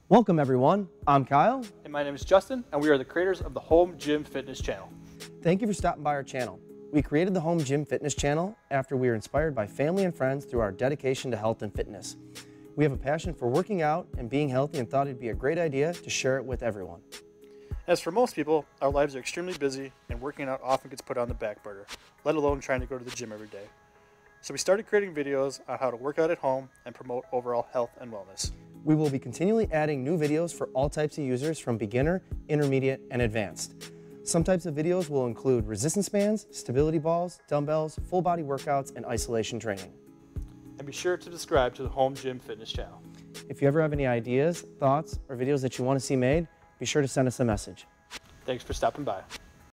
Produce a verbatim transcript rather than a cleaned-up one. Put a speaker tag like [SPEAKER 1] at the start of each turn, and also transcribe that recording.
[SPEAKER 1] Welcome everyone, I'm Kyle.
[SPEAKER 2] And my name is Justin, and we are the creators of the Home Gym Fitness channel.
[SPEAKER 1] Thank you for stopping by our channel. We created the Home Gym Fitness channel after we were inspired by family and friends through our dedication to health and fitness. We have a passion for working out and being healthy and thought it'd be a great idea to share it with everyone.
[SPEAKER 2] As for most people, our lives are extremely busy and working out often gets put on the back burner, let alone trying to go to the gym every day. So we started creating videos on how to work out at home and promote overall health and wellness.
[SPEAKER 1] We will be continually adding new videos for all types of users from beginner, intermediate, and advanced. Some types of videos will include resistance bands, stability balls, dumbbells, full body workouts, and isolation training.
[SPEAKER 2] And be sure to subscribe to the Home Gym Fitness channel.
[SPEAKER 1] If you ever have any ideas, thoughts, or videos that you want to see made, be sure to send us a message.
[SPEAKER 2] Thanks for stopping by.